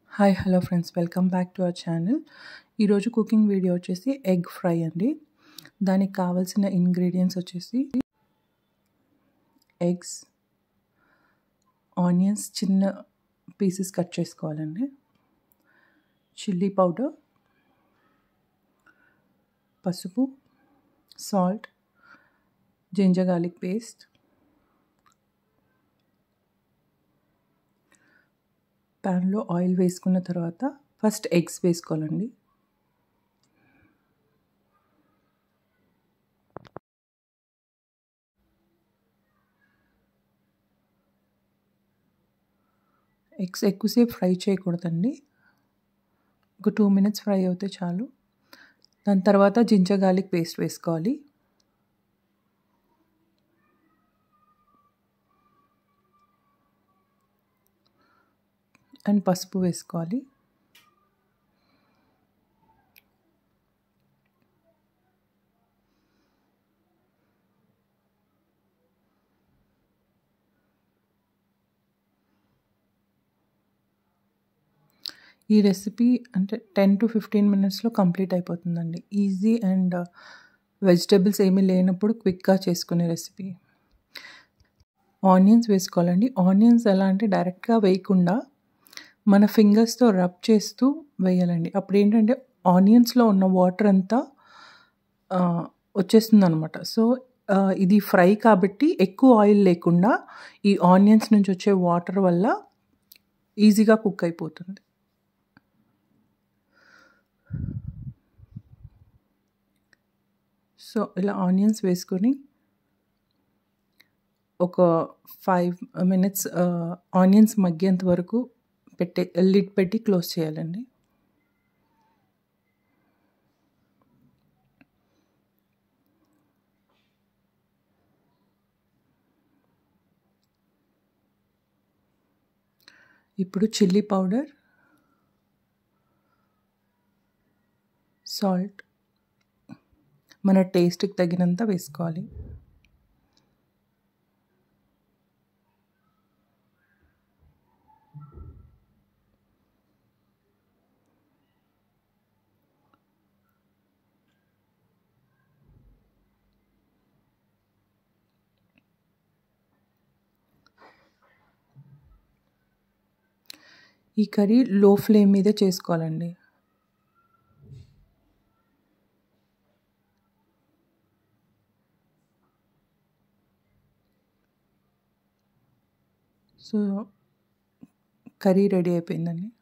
Hi hello friends, welcome back to our channel. ఈరోజు cooking video వచ్చేసి egg fry అండి. దానికి కావాల్సిన ఇంగ్రీడియంట్స్ వచ్చేసి ఎగ్స్, ఆనియన్స్ చిన్న పీసెస్ కట్ చేసుకోవాలండి, చిల్లీ పౌడర్, పసుపు, సాల్ట్, జింజర్ గార్లిక్ పేస్ట్, ప్యాన్లో ఆయిల్ వేసుకున్న తర్వాత ఫస్ట్ ఎగ్స్ వేసుకోవాలండి. ఎగ్స్ ఎక్కువసేపు ఫ్రై చేయకూడదండి, ఒక 2 minutes ఫ్రై అవుతే చాలు. దాని తర్వాత జింజర్ గార్లిక్ పేస్ట్ వేసుకోవాలి, అండ్ పసుపు వేసుకోవాలి. ఈ రెసిపీ అంటే 10 to 15 minutesలో కంప్లీట్ అయిపోతుందండి. ఈజీ అండ్ వెజిటేబుల్స్ ఏమీ లేనప్పుడు క్విక్గా చేసుకునే రెసిపీ. ఆనియన్స్ వేసుకోవాలండి. ఆనియన్స్ ఎలా అంటే డైరెక్ట్గా వేయకుండా మన ఫింగర్స్తో రబ్ చేస్తూ వేయాలండి. అప్పుడు ఏంటంటే ఆనియన్స్లో ఉన్న వాటర్ అంతా వచ్చేస్తుంది అనమాట. సో ఇది ఫ్రై కాబట్టి ఎక్కువ ఆయిల్ లేకుండా ఈ ఆనియన్స్ నుంచి వచ్చే వాటర్ వల్ల ఈజీగా కుక్ అయిపోతుంది. సో ఇలా ఆనియన్స్ వేసుకొని ఒక 5 minutes ఆనియన్స్ మగ్గేంత వరకు లిడ్ పెట్టి క్లోజ్ చేయాలండి. ఇప్పుడు చిల్లీ పౌడర్, సాల్ట్ మన టేస్ట్కి తగినంత వేసుకోవాలి. ఈ కర్రీ లో ఫ్లేమ్ మీద చేసుకోవాలండి. సో కర్రీ రెడీ అయిపోయిందండి.